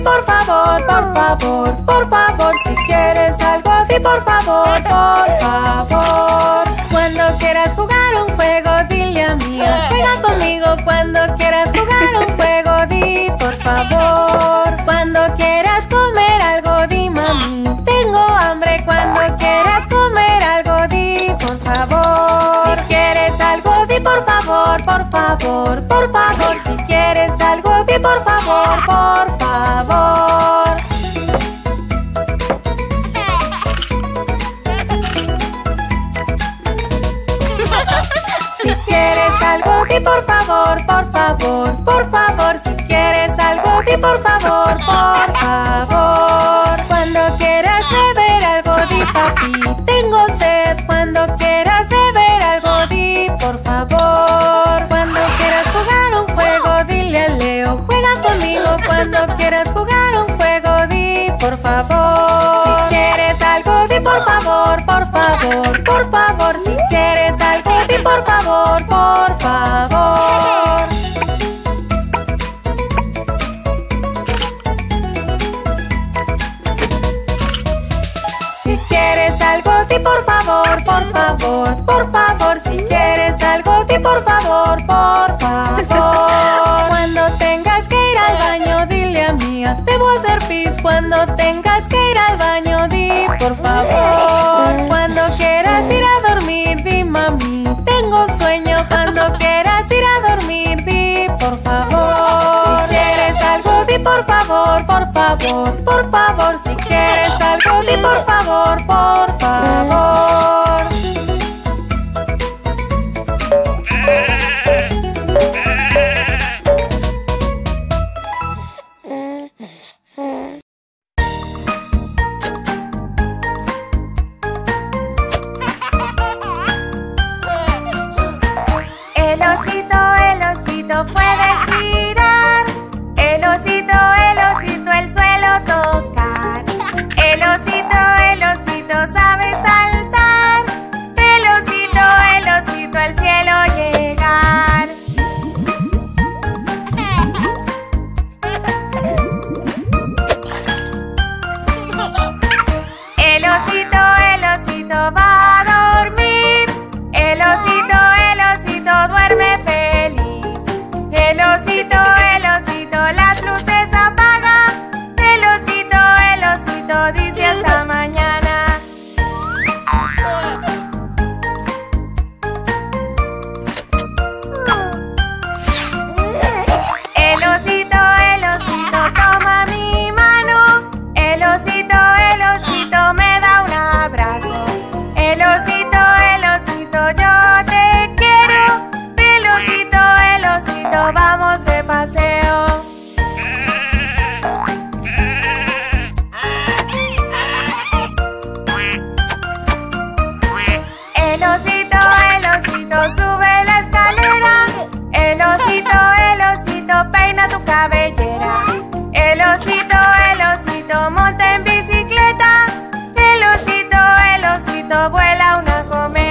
por favor, por favor, por favor. Si quieres algo, di por favor, por favor. Cuando quieras jugar un juego, dile a Mía, juega conmigo. Cuando quieras jugar un juego, di por favor. Cuando quieras comer algo, di mami, tengo hambre. Cuando quieras comer algo, di por favor. Si quieres algo, di por favor, por favor, por favor. Si quieres algo, di por favor, por favor. Si quieres algo, di por favor, por favor, por favor. Si quieres algo, di por favor, por favor. Cuando quieras beber algo, di papi, tengo sed. Cuando quieras beber algo, di por favor. Cuando quieras jugar un juego, dile a Leo, juega conmigo. Cuando quieras jugar un juego, di por favor. Si quieres algo, di por favor, por favor, por favor. Si quieres algo, di por favor, por favor. Si quieres algo, di por favor, por favor, por favor. Si quieres algo, di por favor, por favor. Cuando tengas que ir al baño, dile a Mía, debo hacer pis. Cuando tengas que ir al baño, di por favor. Cuando quieras ir a dormir, di mami, tengo sueño. Cuando quieras ir a dormir, di por favor. Si quieres algo, di por favor, por favor, por favor. Si quieres algo, di por favor, por favor. El osito puede girar. El osito, el suelo tocar. El osito sabe saltar. El osito al cielo llegar. El osito va a dormir. El osito duerme feliz. El osito, las luces apaga. El osito dice hasta mañana. El osito toma mi mano. El osito me da un abrazo. El osito, yo te quiero. El osito, vamos de paseo. El osito sube la escalera. El osito peina tu cabellera. El osito monta en bicicleta. El osito vuela una cometa.